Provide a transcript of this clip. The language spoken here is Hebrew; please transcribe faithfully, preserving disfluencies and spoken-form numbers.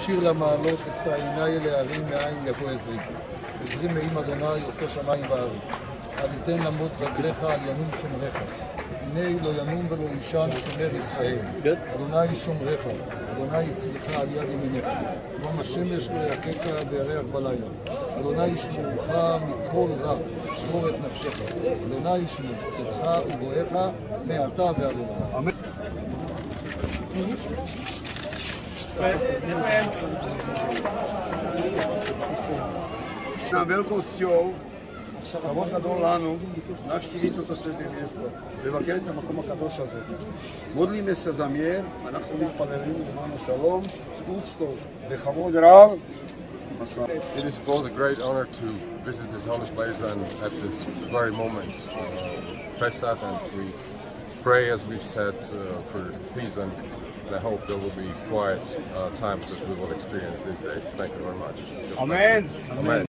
שיר למעלות, אשא עיני אל ההרים מאין יבוא עזרי. עזרי מעם אדוני עושה שמיים וארץ. אל יתן למות רגליך, אל ינום שומריך. הנה לא ינום ולא יישן שומר ישראל. אדוני שומריך, אדוני יצילך על יד ימינך. יום השמש לא יככה וירח בלילה. אדוני ישמורך מכל רע, שמור את נפשך. אדוני ישמור צאתך ובואך מעתה ועד עולם. Na veľkou cťou כבוד גדול לנו להשתיל אותו סדר מסתר לבקר את המקום הקדוש הזה. מודלים סזמיר, אנחנו מתפללים למען השלום, זכות טוב בכבוד רב. It is both a great honor to visit this holy place and at this very moment, uh, Pesach, and we pray, as we've said, uh, for peace, and I hope there will be quiet uh, times that we will experience these days. Thank you very much. Amen. Amen.